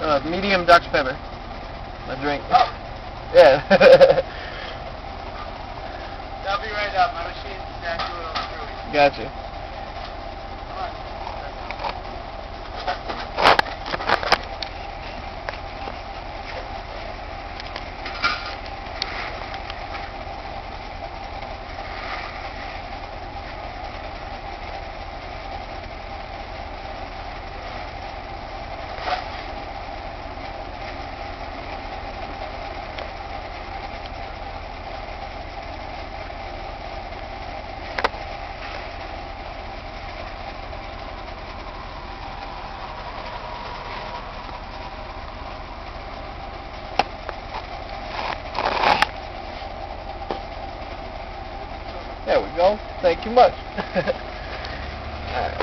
Medium Dr. Pepper. My drink. Oh. Yeah. I'll be right up. My machine's exactly what I'm doing. Gotcha. There we go. Thank you much. All right.